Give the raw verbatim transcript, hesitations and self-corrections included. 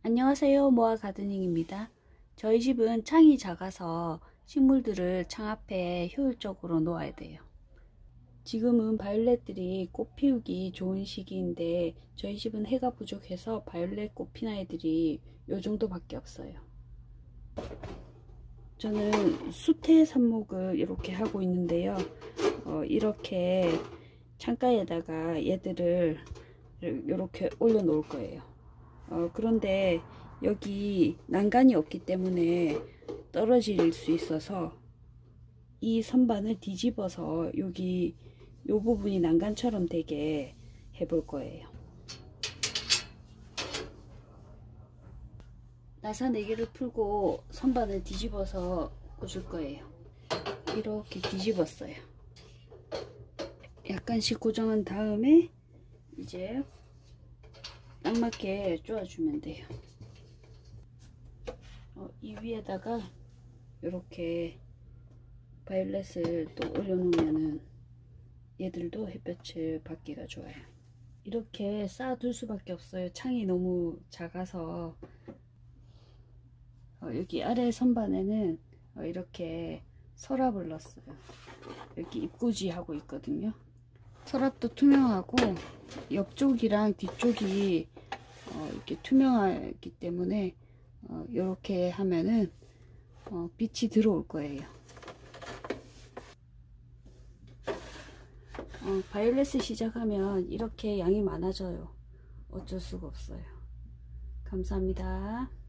안녕하세요. 모아 가드닝입니다. 저희 집은 창이 작아서 식물들을 창 앞에 효율적으로 놓아야 돼요. 지금은 바이올렛들이 꽃 피우기 좋은 시기인데 저희 집은 해가 부족해서 바이올렛 꽃 피는 애들이 요 정도밖에 없어요. 저는 수태 삽목을 이렇게 하고 있는데요. 어, 이렇게 창가에다가 얘들을 이렇게 올려 놓을 거예요. 어, 그런데 여기 난간이 없기 때문에 떨어질 수 있어서 이 선반을 뒤집어서 여기 요 부분이 난간처럼 되게 해볼 거예요. 나사 네 개를 풀고 선반을 뒤집어서 꽂을 거예요. 이렇게 뒤집었어요. 약간씩 고정한 다음에 이제 딱 맞게 쪼아주면 돼요. 어, 이 위에다가 이렇게 바이올렛을 또 올려놓으면은 얘들도 햇볕을 받기가 좋아요. 이렇게 쌓아둘 수밖에 없어요. 창이 너무 작아서. 어, 여기 아래 선반에는 어, 이렇게 서랍을 넣었어요. 여기 입구지 하고 있거든요. 서랍도 투명하고 옆쪽이랑 뒤쪽이 어, 이렇게 투명하기 때문에 어, 이렇게 하면은 어, 빛이 들어올 거예요. 어, 바이올렛을 시작하면 이렇게 양이 많아져요. 어쩔 수가 없어요. 감사합니다.